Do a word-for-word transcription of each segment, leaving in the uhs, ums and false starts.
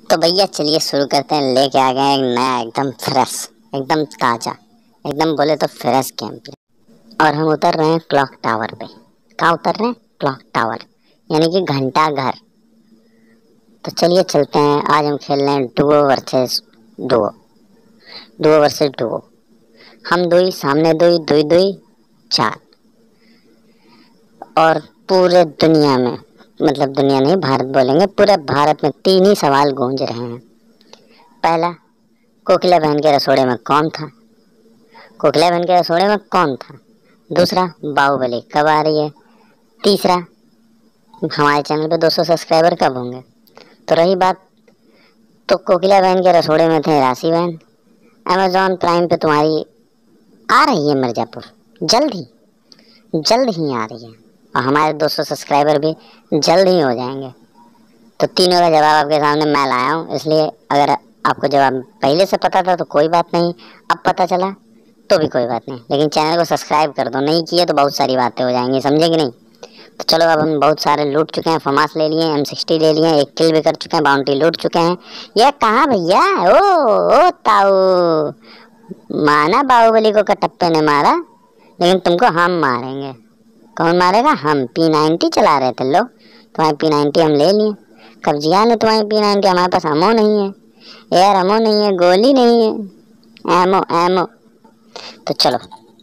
तो भैया चलिए शुरू करते हैं। लेके आ गए एक नया एकदम फ्रेश, एकदम ताज़ा, एकदम बोले तो फ्रेश गेम प्ले। और हम उतर रहे हैं क्लॉक टावर पे। कहाँ उतर रहे हैं? क्लॉक टावर, यानी कि घंटा घर। तो चलिए चलते हैं। आज हम खेल रहे हैं duo versus duo, duo versus duo. हम दो ही, सामने दो ही, दो ही दो ही चार। और पूरे दुनिया में, मतलब दुनिया नहीं, भारत बोलेंगे, पूरे भारत में तीन ही सवाल गूंज रहे हैं। पहला, कोकिला बहन के रसोड़े में कौन था? कोकिला बहन के रसोड़े में कौन था? दूसरा, बाहुबली कब आ रही है? तीसरा, हमारे चैनल पे दो सौ सब्सक्राइबर कब होंगे? तो रही बात, तो कोकिला बहन के रसोड़े में थे राशि बहन। अमेजॉन प्राइम पे तुम्हारी आ रही है मिर्जापुर, जल्द ही जल्द ही आ रही है। और हमारे दो सौ सब्सक्राइबर भी जल्द ही हो जाएंगे। तो तीनों का जवाब आपके सामने मैं लाया हूँ। इसलिए अगर आपको जवाब पहले से पता था तो कोई बात नहीं, अब पता चला तो भी कोई बात नहीं, लेकिन चैनल को सब्सक्राइब कर दो। नहीं किए तो बहुत सारी बातें हो जाएंगी, समझे कि नहीं? तो चलो, अब हम बहुत सारे लूट चुके हैं। फमास ले लिए, एम सिक्सटी ले लिए, एक किल भी कर चुके हैं, बाउंटी लूट चुके हैं। ये कहाँ भैया? ओ ओ ताऊ, माना बाहुबली को कटप्पे ने मारा, लेकिन तुमको हम मारेंगे। कौन मारेगा? हम। पी नाइन्टी चला रहे थे लोग, तुम्हारी पी नाइन्टी हम ले लिए। कब्जिया ने तुम्हारी पी नाइन्टी, हमारे पास अमो नहीं है, एयर अमो नहीं है, गोली नहीं है, एमो एमो। तो चलो,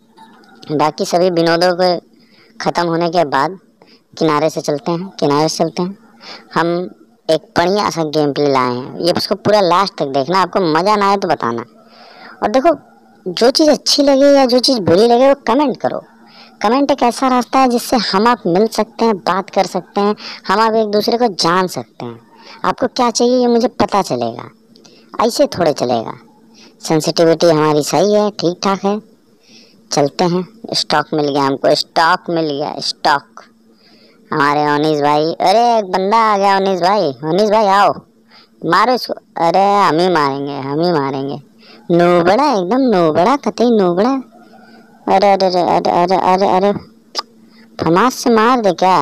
बाकी सभी विनोदों के ख़त्म होने के बाद किनारे से चलते हैं, किनारे से चलते हैं। हम एक बढ़िया सा गेम प्ले लाए हैं, ये उसको पूरा लास्ट तक देखना। आपको मज़ा ना आए तो बताना। और देखो, जो चीज़ अच्छी लगे या जो चीज़ बुरी लगे वो कमेंट करो। कमेंट एक ऐसा रास्ता है जिससे हम आप मिल सकते हैं, बात कर सकते हैं, हम आप एक दूसरे को जान सकते हैं। आपको क्या चाहिए ये मुझे पता चलेगा, ऐसे थोड़े चलेगा। सेंसिटिविटी हमारी सही है, ठीक ठाक है। चलते हैं। स्टॉक मिल गया हमको, स्टॉक मिल गया, स्टॉक। हमारे अनीस भाई, अरे एक बंदा आ गया। अनीस भाई, अनीस भाई आओ, मारो इसको। अरे हम ही मारेंगे, हम ही मारेंगे। नूबड़ा, एकदम नूबड़ा, कतई नूबड़ा। अरे अरे अरे अरे अरे अरे, फमास से मार दे क्या?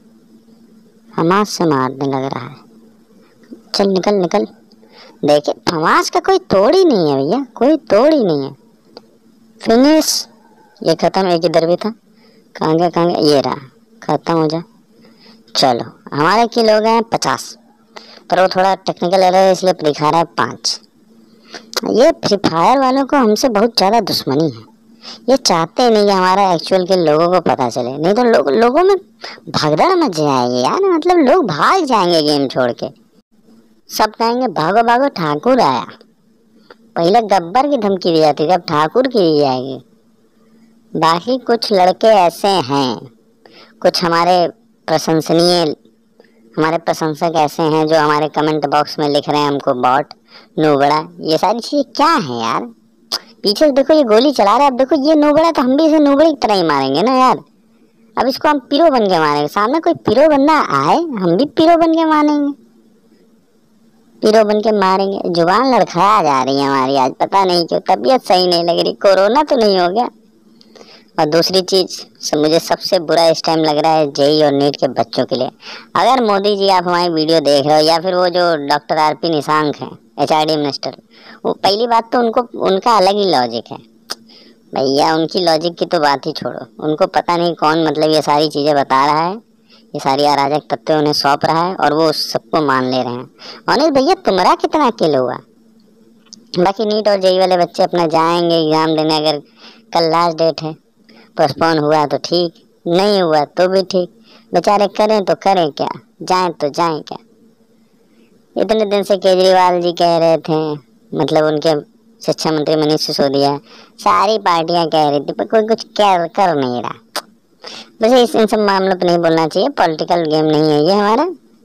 फमास से मारने लग रहा है। चल निकल निकल। देखिए, फमास का कोई तोड़ ही नहीं है भैया, कोई तोड़ ही नहीं है। फिनिश। ये खत्म। एक इधर भी था। कहाँ गया, कहाँ गया? ये रहा, खत्म हो जा। चलो, हमारे किल हो गए हैं पचास, पर वो थोड़ा टेक्निकल एरर है इसलिए दिखा रहा है पाँच। ये फ्री फायर वालों को हमसे बहुत ज़्यादा दुश्मनी है। ये चाहते नहीं कि हमारा एक्चुअल के लोगों को पता चले, नहीं तो लोग लोगों में भगदड़ मच जाएगी यार। मतलब लोग भाग जाएंगे गेम छोड़ के। सब कहेंगे भागो भागो ठाकुर आया। पहले गब्बर की धमकी दी जाती थी, अब ठाकुर की दी जाएगी। बाकी कुछ लड़के ऐसे हैं, कुछ हमारे प्रशंसनीय, हमारे प्रशंसक ऐसे हैं जो हमारे कमेंट बॉक्स में लिख रहे हैं हमको बॉट, नूबड़ा। ये सारी चीज़ें क्या है यार? पीछे से देखो, ये गोली चला रहा है। अब देखो, ये नूबड़ा, तो हम भी इसे नूबड़े की तरह ही मारेंगे ना यार। अब इसको हम पीरो बन के मारेंगे। सामने कोई पीरो बंदा आए, हम भी पीरो बन के मारेंगे, पीरो बन के मारेंगे। जुबान लड़खड़ा जा रही है हमारी आज, पता नहीं क्यों। तबीयत सही नहीं लग रही। कोरोना तो नहीं हो गया? और दूसरी चीज़ मुझे सबसे बुरा इस टाइम लग रहा है जेई और नीट के बच्चों के लिए। अगर मोदी जी आप हमारी वीडियो देख रहे हो, या फिर वो जो डॉक्टर आर पी निशांक हैं, एच आर डी मिनिस्टर, वो पहली बात तो उनको, उनका अलग ही लॉजिक है भैया। उनकी लॉजिक की तो बात ही छोड़ो। उनको पता नहीं कौन, मतलब ये सारी चीज़ें बता रहा है, ये सारी अराजक तत्व उन्हें सौंप रहा है और वो सबको मान ले रहे हैं। अनिल भैया, तुम्हारा कितना किल हुआ? बाकी नीट और जेई वाले बच्चे अपना जाएंगे एग्ज़ाम देने। अगर कल लास्ट डेट है, पोस्टपोन हुआ तो ठीक, नहीं हुआ तो भी ठीक। बेचारे करें तो करें क्या, जाएं तो जाएं क्या? इतने दिन से केजरीवाल जी कह रहे थे, मतलब उनके शिक्षा मंत्री मनीष सिसोदिया, सारी पार्टियां कह रही थी, पर कोई कुछ कर कर नहीं रहा। वैसे इस इन सब मामलों पर नहीं बोलना चाहिए, पॉलिटिकल गेम नहीं है ये हमारा।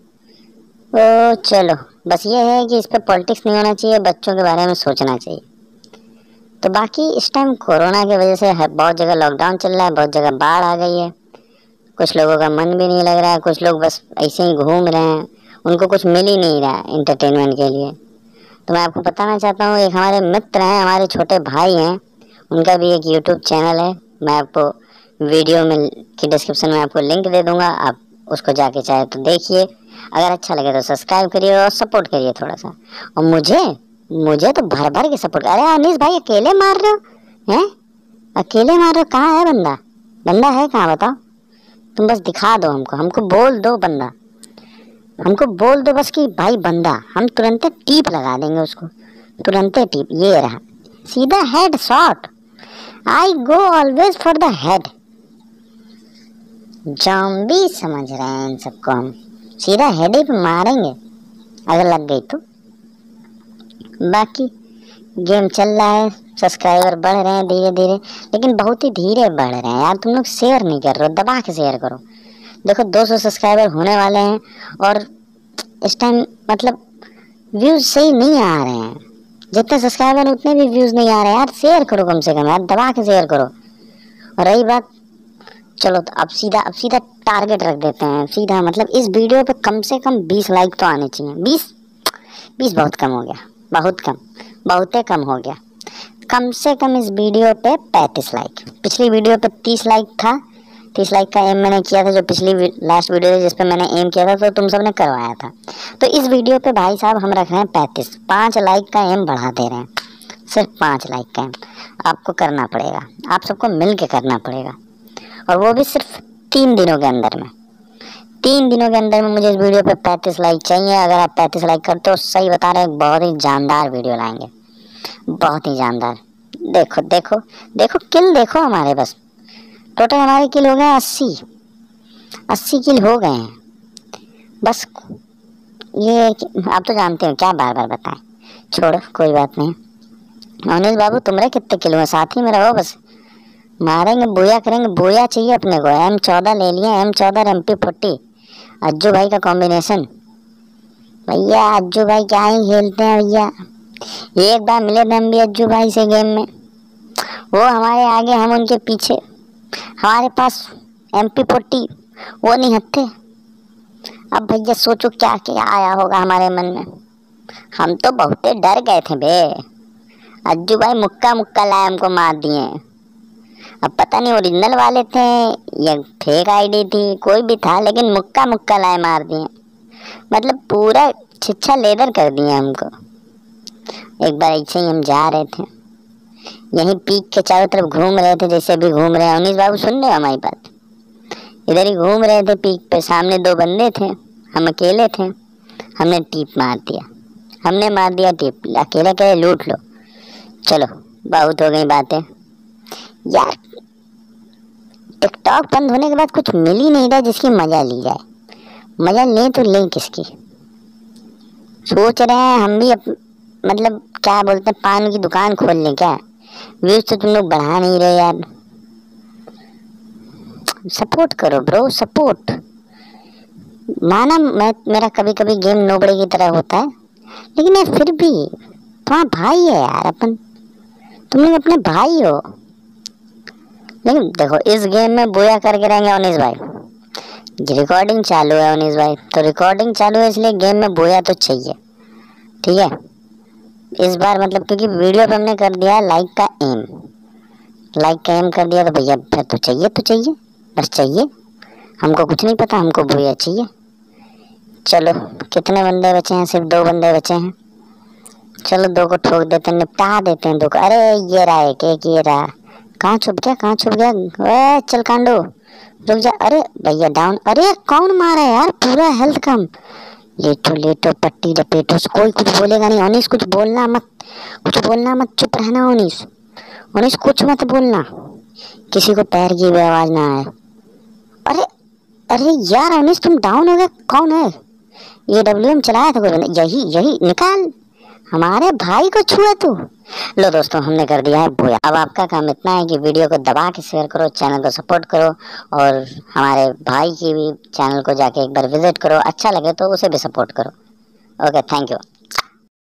तो चलो, बस ये है कि इस पर पॉलिटिक्स नहीं होना चाहिए, बच्चों के बारे में सोचना चाहिए। तो बाकी इस टाइम कोरोना की वजह से बहुत जगह लॉकडाउन चल रहा है, बहुत जगह बाढ़ आ गई है। कुछ लोगों का मन भी नहीं लग रहा है, कुछ लोग बस ऐसे ही घूम रहे हैं, उनको कुछ मिल ही नहीं रहा है इंटरटेनमेंट के लिए। तो मैं आपको बताना चाहता हूँ, एक हमारे मित्र हैं, हमारे छोटे भाई हैं, उनका भी एक यूट्यूब चैनल है। मैं आपको वीडियो में की डिस्क्रिप्शन में आपको लिंक दे दूँगा, आप उसको जाके चाहे तो देखिए। अगर अच्छा लगे तो सब्सक्राइब करिए और सपोर्ट करिए थोड़ा सा। और मुझे मुझे तो भर भर के सपोर्ट। अरे अनीस भाई अकेले मार रहे हो हैं? अकेले मार रहे हो? कहाँ है बंदा? बंदा है कहाँ बताओ? तुम बस दिखा दो हमको, हमको बोल दो बंदा, हमको बोल दो बस कि भाई बंदा, हम तुरंत टीप लगा देंगे उसको, तुरंत टीप। ये रहा सीधा head shot. I go always for the head. Zombie समझ रहे हैं इन सबको, हम सीधा हेड ही पे मारेंगे अगर लग गई तो। बाकी गेम चल रहा है, सब्सक्राइबर बढ़ रहे हैं धीरे धीरे, लेकिन बहुत ही धीरे बढ़ रहे हैं यार। तुम लोग शेयर नहीं कर रहे हो, दबा के शेयर करो। देखो दो सौ सब्सक्राइबर होने वाले हैं और इस टाइम मतलब व्यूज सही नहीं आ रहे हैं। जितने सब्सक्राइबर उतने भी व्यूज नहीं आ रहे हैं यार। शेयर करो कम से कम यार, दबा के शेयर करो। और रही बात, चलो तो अब सीधा अब सीधा टारगेट रख देते हैं सीधा, मतलब इस वीडियो पे कम से कम बीस लाइक तो आने चाहिए। बीस बीस बहुत कम हो गया, बहुत कम, बहुते कम हो गया। कम से कम इस वीडियो पे पैंतीस लाइक। पिछली वीडियो पे तीस लाइक था, तीस लाइक का एम मैंने किया था, जो पिछली लास्ट वीडियो जिस पे मैंने एम किया था तो तुम सब ने करवाया था। तो इस वीडियो पे भाई साहब हम रख रहे हैं पैंतीस, पाँच लाइक का एम बढ़ा दे रहे हैं, सिर्फ पाँच लाइक का एम आपको करना पड़ेगा, आप सबको मिल के करना पड़ेगा। और वो भी सिर्फ तीन दिनों के अंदर में, तीन दिनों के अंदर में मुझे इस वीडियो पे पैंतीस लाइक चाहिए। अगर आप पैंतीस लाइक करते हो, सही बता रहे हैं, बहुत ही जानदार वीडियो लाएंगे, बहुत ही जानदार। देखो देखो देखो किल देखो हमारे, बस टोटल हमारे किल हो गए अस्सी, अस्सी किल हो गए हैं बस। ये आप तो जानते हो, क्या बार बार बताएं, छोड़ो कोई बात नहीं। अनिल बाबू तुम्हारे कितने किलो हैं? साथ ही में रहो बस, मारेंगे बोया करेंगे। बोया चाहिए अपने को, एम चौदह ले लिया, एम चौदह एम पी फोर्टी अज्जू भाई का कॉम्बिनेशन। भैया अज्जू भाई क्या ही खेलते हैं भैया। एक बार मिले थे हम भी अज्जू भाई से गेम में, वो हमारे आगे हम उनके पीछे। हमारे पास एम पी फोर्टी, वो नहीं हत्थे। अब भैया सोचो क्या क्या आया होगा हमारे मन में। हम तो बहुत डर गए थे बे। अज्जू भाई मुक्का मुक्का लाए, हमको मार दिए। अब पता नहीं ओरिजिनल वाले थे या फेक आईडी थी, कोई भी था, लेकिन मुक्का मुक्का लाए मार दिए। मतलब पूरा छिछा लेदर कर दिए हमको। एक बार ऐसे ही हम जा रहे थे, यहीं पीक के चारों तरफ घूम रहे थे, जैसे अभी घूम रहे हैं। अनीस बाबू सुन रहे हो हमारी बात? इधर ही घूम रहे थे पीक पे, सामने दो बंदे थे, हम अकेले थे। हमने टीप मार दिया, हमने मार दिया टीप। अकेले अकेले लूट लो। चलो बहुत हो गई बातें यार। टिकटॉक बंद होने के बाद कुछ मिल ही नहीं रहा जिसकी मजा ली जाए। मजा लें तो लें किसकी? सोच रहे हैं हम भी अप, मतलब क्या बोलते हैं, पान की दुकान खोल लें क्या? व्यूज तो तुम लोग बढ़ा नहीं रहे यार। सपोर्ट करो ब्रो, सपोर्ट। माना मैं मेरा कभी कभी गेम नोबड़े की तरह होता है, लेकिन यार फिर भी तुम्हारा भाई है यार अपन, तुम लोग अपने भाई हो। लेकिन देखो इस गेम में बोया करके रहेंगे अनीस भाई। रिकॉर्डिंग चालू है अनीस भाई, तो रिकॉर्डिंग चालू है इसलिए गेम में बोया तो चाहिए, ठीक है। इस बार मतलब क्योंकि वीडियो पे हमने कर दिया लाइक का एम, लाइक का एम कर दिया, तो भैया फिर तो चाहिए तो चाहिए, बस चाहिए। हमको कुछ नहीं पता, हमको बोया चाहिए। चलो कितने बंदे बचे हैं? सिर्फ दो बंदे बचे हैं। चलो दो को ठोक देते हैं, निपटा देते हैं दो को। अरे ये रहा एक, एक ये रहा। कहाँ छुप गया, कहाँ छुप गया? ए चल कांडो रुक जा। अरे भैया डाउन। अरे कौन मारा है यार? पूरा हेल्थ कम। लेटो लेटो पट्टी लपेटो, कोई कुछ बोलेगा नहीं। अनीस कुछ बोलना मत, कुछ बोलना मत, चुप रहना अनीस। अनीस कुछ मत बोलना, किसी को पैर की भी आवाज ना आए। अरे अरे यार अनीस तुम डाउन हो गए। कौन है ये? डब्ल्यू एम चलाया था कोई? यही यही निकाल, हमारे भाई को छुआ तू। लो दोस्तों हमने कर दिया है बोया। अब आपका काम इतना है कि वीडियो को दबा के शेयर करो, चैनल को सपोर्ट करो, और हमारे भाई की भी चैनल को जाके एक बार विजिट करो। अच्छा लगे तो उसे भी सपोर्ट करो। Okay thank you.